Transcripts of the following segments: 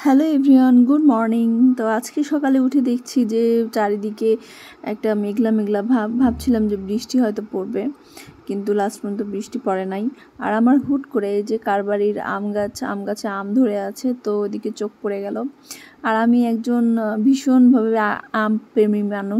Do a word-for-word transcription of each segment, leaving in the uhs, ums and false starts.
Hello everyone, good morning. তো আজকে সকালে উঠে দেখছি যে চারিদিকে একটা মেঘলা মেঘলা ভাব। ভাবছিলাম যে বৃষ্টি হয়তো পড়বে, কিন্তু লাস্ট পর্যন্ত বৃষ্টি পড়ে নাই। আর আমার হুট করে এই যে কারবারির আম গাছ আম গাছে আম ধরে আছে, তো ওদিকে চোখ পড়ে গেল। আর আমি একজন ভীষণভাবে আম প্রেমী মানুষ।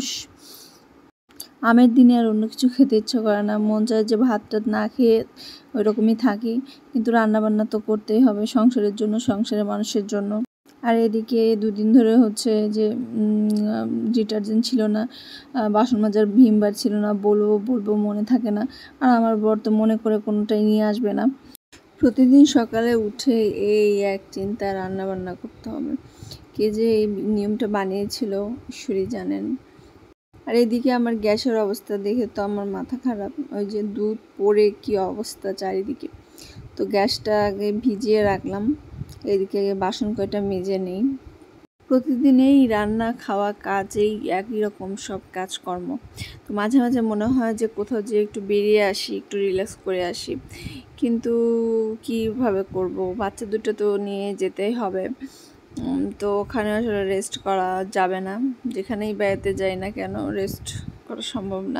আমের দিনে আর অন্য কিছু খেতে ইচ্ছা করে না, মন চায় যে ভাত টাত না খেয়ে ওই রকমই থাকি। কিন্তু রান্নাবান্না তো করতেই হবে সংসারের জন্য, সংসারের মানুষের জন্য। আর এদিকে দুদিন ধরে হচ্ছে যে ডিটারজেন্ট ছিল না, বাসন মাজার ভিমবার ছিল না, বলবো বলবো মনে থাকে না। আর আমার বর তো মনে করে কোনোটাই নিয়ে আসবে না। প্রতিদিন সকালে উঠে এই এক চিন্তা, রান্না বান্না করতে হবে। কে যে এই নিয়মটা বানিয়েছিল ঈশ্বরই জানেন। আর এদিকে আমার গ্যাসের অবস্থা দেখে তো আমার মাথা খারাপ। ওই যে দুধ পড়ে কি অবস্থা চারিদিকে। তো গ্যাসটা আগে ভিজিয়ে রাখলাম, এদিকে বাসন কয়টা মেজে নেই। প্রতিদিন এই রান্না খাওয়া কাজেই একই রকম সব কাজকর্ম। তো মাঝে মাঝে মনে হয় যে কোথাও যে একটু বেরিয়ে আসি, একটু রিল্যাক্স করে আসি, কিন্তু কীভাবে করব? বাচ্চা দুটো তো নিয়ে যেতেই হবে। তো ওখানে আসলে রেস্ট করা যাবে না, যেখানেই বেড়াতে যাই না কেন রেস্ট করা সম্ভব না।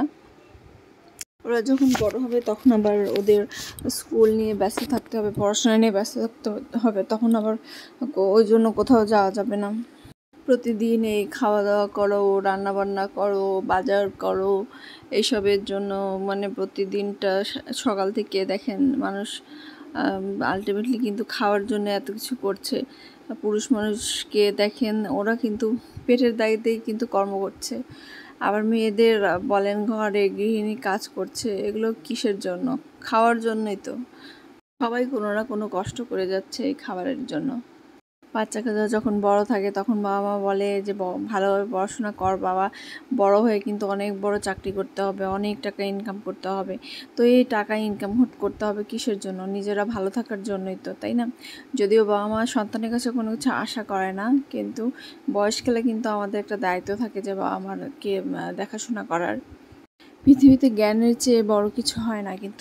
ওরা যখন বড় হবে তখন আবার ওদের স্কুল নিয়ে ব্যস্ত থাকতে হবে, পড়াশোনা নিয়ে ব্যস্ত থাকতে হবে, তখন আবার ওই জন্য কোথাও যাওয়া যাবে না। প্রতিদিন এই খাওয়া দাওয়া করো, রান্না বান্না করো, বাজার করো, এইসবের জন্য মানে প্রতিদিনটা সকাল থেকে দেখেন মানুষ আলটিমেটলি কিন্তু খাওয়ার জন্য এত কিছু করছে। পুরুষ মানুষকে দেখেন, ওরা কিন্তু পেটের দায়িত্বেই কিন্তু কর্ম করছে। আবার মেয়েদের বলেন ঘরে গৃহিণী কাজ করছে, এগুলো কিসের জন্য? খাওয়ার জন্যই তো। সবাই কোনো না কোনো কষ্ট করে যাচ্ছে এই খাবারের জন্য। বাচ্চা কাচ্চা যখন বড় থাকে তখন বাবা মা বলে যে ভালোভাবে পড়াশোনা কর বাবা, বড় হয়ে কিন্তু অনেক বড় চাকরি করতে হবে, অনেক টাকা ইনকাম করতে হবে। তো এই টাকা ইনকাম করতে হবে কিসের জন্য? নিজেরা ভালো থাকার জন্যই তো, তাই না? যদিও বাবা মা সন্তানের কাছে কোনো কিছু আশা করে না, কিন্তু বয়সকালে কিন্তু আমাদের একটা দায়িত্ব থাকে যে বাবা মাকে দেখাশোনা করার। পৃথিবীতে জ্ঞানের চেয়ে বড় কিছু হয় না, কিন্তু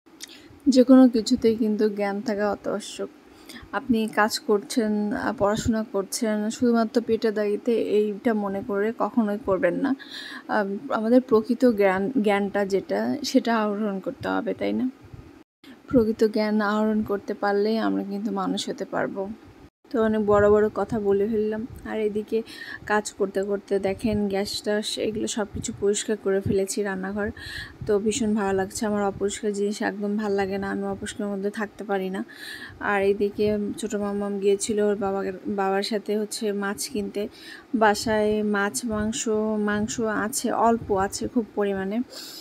যে কোনো কিছুতেই কিন্তু জ্ঞান থাকা অত্যাবশ্যক। আপনি কাজ করছেন, পড়াশোনা করছেন শুধুমাত্র পেটের দাগিতে, এইটা মনে করে কখনোই করবেন না। আমাদের প্রকৃত জ্ঞান জ্ঞানটা যেটা, সেটা আহরণ করতে হবে, তাই না? প্রকৃত জ্ঞান আহরণ করতে পারলেই আমরা কিন্তু মানুষ হতে পারবো। তো অনেক বড় বড় কথা বলে ফেললাম। আর এদিকে কাজ করতে করতে দেখেন গ্যাসটা এগুলো সব কিছু পরিষ্কার করে ফেলেছি, রান্নাঘর। তো ভীষণ ভালো লাগছে, আমার অপরিষ্কার জিনিস একদম ভালো লাগে না, আমি অপরিষ্কার মধ্যে থাকতে পারি না। আর এইদিকে ছোটো মামাম গিয়েছিল ওর বাবা বাবার সাথে হচ্ছে মাছ কিনতে। বাসায় মাছ মাংস মাংস আছে, অল্প আছে খুব পরিমাণে।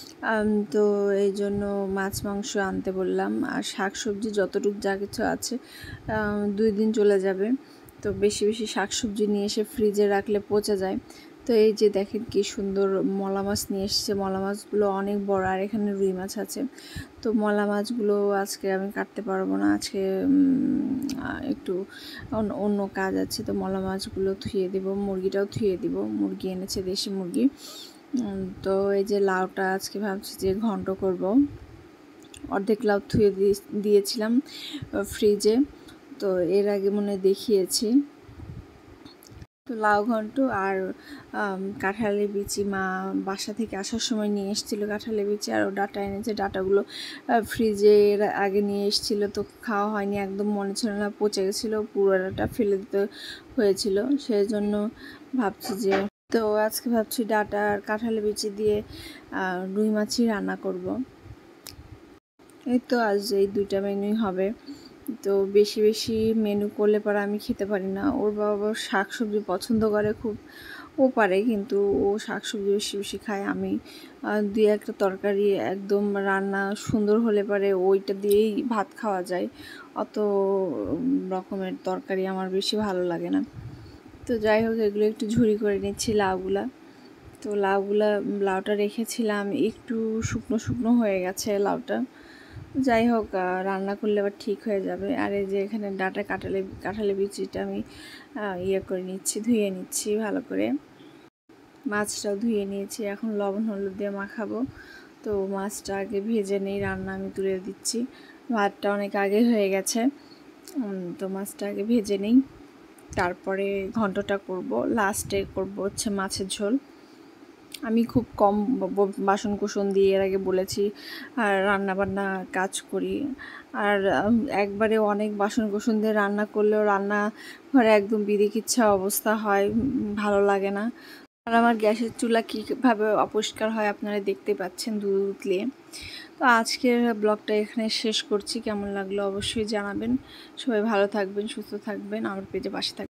তো এই জন্য মাছ মাংস আনতে বললাম। আর শাক সবজি যতটুকু যা কিছু আছে দুই দিন চলে যাবে। তো বেশি বেশি শাক সবজি নিয়ে এসে ফ্রিজে রাখলে পচে যায়। তো এই যে দেখেন কি সুন্দর মলা মাছ নিয়ে এসেছে, মলা মাছগুলো অনেক বড়। আর এখানে রুই মাছ আছে। তো মলা মাছগুলো আজকে আমি কাটতে পারবো না, আজকে একটু অন্য কাজ আছে। তো মলা মাছগুলো ধুয়ে দিব, মুরগিটাও ধুয়ে দিব, মুরগি এনেছে দেশি মুরগি। তো এই যে লাউটা আজকে ভাবছি যে ঘন্ট করব। অর্ধেক লাউ ধুয়ে দিয়েছিলাম ফ্রিজে, তো এর আগে মনে দেখিয়েছি। তো লাউ ঘন্ট আর কাঁঠালের বিচি মা বাসা থেকে আসার সময় নিয়ে এসেছিলো কাঁঠালের বিচি, আর ডাটা এনেছে। ডাটাগুলো ফ্রিজের আগে নিয়ে এসেছিলো, তো খাওয়া হয়নি, একদম মনে ছিল না, পচে গেছিলো, পুরো ডাটা ফেলে দিতে হয়েছিল। সেই জন্য ভাবছি যে, তো আজকে ভাবছি ডাটা আর কাঁঠালের বিচি দিয়ে রুই মাছই রান্না করব। এই তো আজ এই দুইটা মেনুই হবে। তো বেশি বেশি মেনু করলে পরে আমি খেতে পারি না। ওর বাবা শাক সবজি পছন্দ করে খুব, ও পারে, কিন্তু ও শাক সবজি বেশি বেশি খায়। আমি দুই একটা তরকারি একদম রান্না সুন্দর হলে পরে ওইটা দিয়েই ভাত খাওয়া যায়, অত রকমের তরকারি আমার বেশি ভালো লাগে না। তো যাই হোক, এগুলো একটু ঝুরি করে নিচ্ছি লাউগুলা। তো লাউগুলা লাউটা রেখেছিলাম, একটু শুকনো শুকনো হয়ে গেছে লাউটা। যাই হোক, রান্না করলে আবার ঠিক হয়ে যাবে। আর এই যে এখানে ডাটা কাঁঠালে কাঁঠালে বিচিটা আমি ইয়ে করে নিচ্ছি, ধুয়ে নিচ্ছি ভালো করে। মাছটাও ধুয়ে নিয়েছি, এখন লবণ হলুদ দিয়ে মাখাবো। তো মাছটা আগে ভেজে নেই, রান্না আমি তুলে দিচ্ছি। ভাতটা অনেক আগে হয়ে গেছে, তো মাছটা আগে ভেজে নেই। তারপরে ঘন্টটা করব, লাস্টে করব হচ্ছে মাছের ঝোল। আমি খুব কম বাসন কুসন দিয়ে এর আগে বলেছি আর রান্নাবান্না কাজ করি, আর একবারে অনেক বাসন কুসন দিয়ে রান্না করলেও রান্না ঘরে একদম বিধিকিচ্ছা অবস্থা হয়, ভালো লাগে না। আর আমার গ্যাসের চুলা কীভাবে অপরিষ্কার হয় আপনারা দেখতে পাচ্ছেন দুধ উতলিয়ে। তো আজকের ব্লগটা এখানে শেষ করছি, কেমন লাগলো অবশ্যই জানাবেন। সবাই ভালো থাকবেন, সুস্থ থাকবেন, আমার পেজে পাশে থাকবেন।